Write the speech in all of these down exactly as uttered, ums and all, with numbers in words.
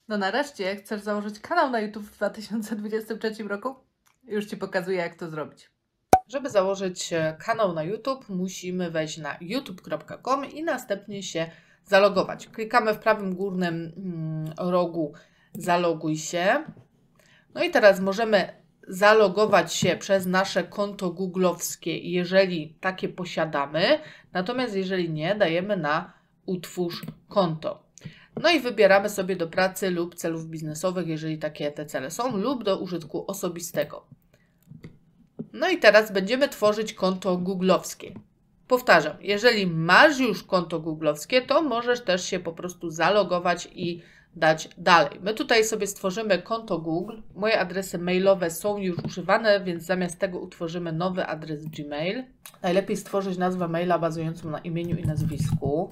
No nareszcie, chcesz założyć kanał na YouTube w dwa tysiące dwudziestym trzecim roku? Już Ci pokazuję, jak to zrobić. Żeby założyć kanał na YouTube, musimy wejść na youtube kropka com i następnie się zalogować. Klikamy w prawym górnym rogu zaloguj się. No i teraz możemy zalogować się przez nasze konto googlowskie, jeżeli takie posiadamy. Natomiast jeżeli nie, dajemy na utwórz konto. No i wybieramy sobie do pracy lub celów biznesowych, jeżeli takie te cele są, lub do użytku osobistego. No i teraz będziemy tworzyć konto googlowskie. Powtarzam, jeżeli masz już konto googlowskie, to możesz też się po prostu zalogować i dać dalej. My tutaj sobie stworzymy konto Google. Moje adresy mailowe są już używane, więc zamiast tego utworzymy nowy adres Gmail. Najlepiej stworzyć nazwę maila bazującą na imieniu i nazwisku.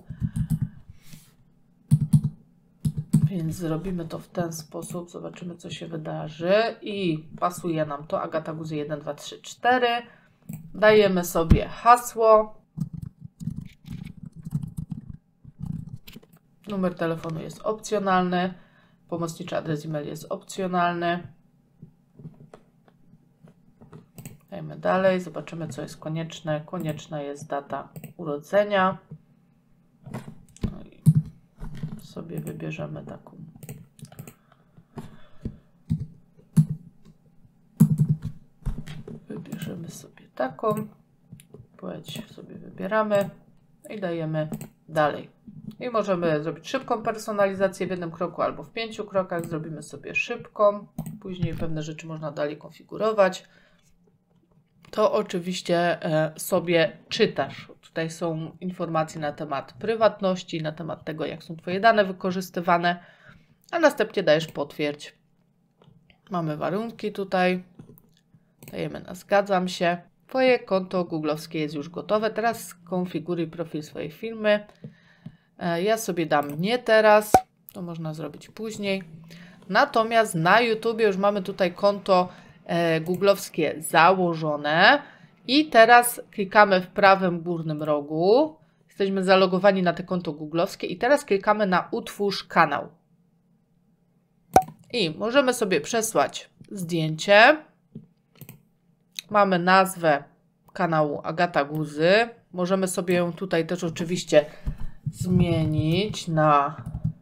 Więc zrobimy to w ten sposób. Zobaczymy, co się wydarzy. I pasuje nam to Agata Guzy jeden, dwa, trzy, cztery. Dajemy sobie hasło. Numer telefonu jest opcjonalny. Pomocniczy adres e-mail jest opcjonalny. Dajemy dalej. Zobaczymy, co jest konieczne. Konieczna jest data urodzenia. No i sobie wybierzemy taką. Wybierzemy sobie taką. Płeć sobie wybieramy i dajemy dalej. I możemy zrobić szybką personalizację w jednym kroku albo w pięciu krokach. Zrobimy sobie szybką. Później pewne rzeczy można dalej konfigurować. To oczywiście sobie czytasz. Tutaj są informacje na temat prywatności, na temat tego, jak są Twoje dane wykorzystywane, a następnie dajesz potwierdź. Mamy warunki tutaj. Dajemy na zgadzam się. Twoje konto googlowskie jest już gotowe. Teraz skonfiguruj profil swojej firmy. Ja sobie dam nie teraz. To można zrobić później. Natomiast na YouTube już mamy tutaj konto e, googlowskie założone. I teraz klikamy w prawym górnym rogu. Jesteśmy zalogowani na to konto googlowskie. I teraz klikamy na utwórz kanał. I możemy sobie przesłać zdjęcie. Mamy nazwę kanału Agata Guzy. Możemy sobie ją tutaj też oczywiście zmienić na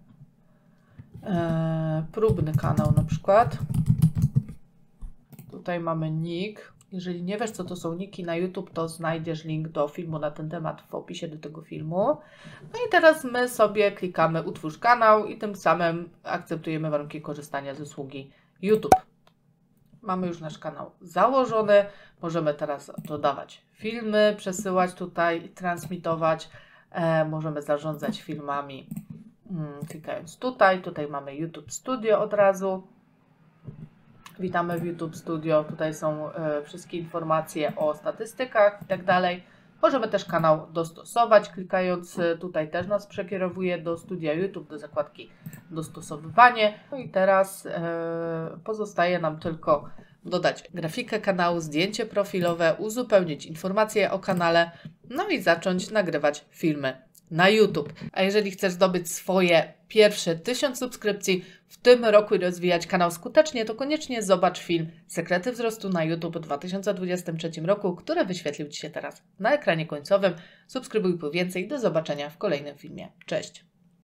e, próbny kanał na przykład. Tutaj mamy nick. Jeżeli nie wiesz, co to są niki na YouTube, to znajdziesz link do filmu na ten temat w opisie do tego filmu. No i teraz my sobie klikamy utwórz kanał i tym samym akceptujemy warunki korzystania z usługi YouTube. Mamy już nasz kanał założony. Możemy teraz dodawać filmy, przesyłać tutaj i transmitować. E, możemy zarządzać filmami hmm, klikając tutaj. Tutaj mamy YouTube Studio od razu. Witamy w YouTube Studio. Tutaj są e, wszystkie informacje o statystykach i tak dalej. Możemy też kanał dostosować. Klikając e, tutaj też nas przekierowuje do studia YouTube, do zakładki dostosowywanie. No i teraz e, pozostaje nam tylko dodać grafikę kanału, zdjęcie profilowe, uzupełnić informacje o kanale, no i zacząć nagrywać filmy na YouTube. A jeżeli chcesz zdobyć swoje pierwsze tysiąc subskrypcji w tym roku i rozwijać kanał skutecznie, to koniecznie zobacz film Sekrety wzrostu na YouTube w dwa tysiące dwudziestym trzecim roku, który wyświetlił Ci się teraz na ekranie końcowym. Subskrybuj po więcej. Do zobaczenia w kolejnym filmie. Cześć!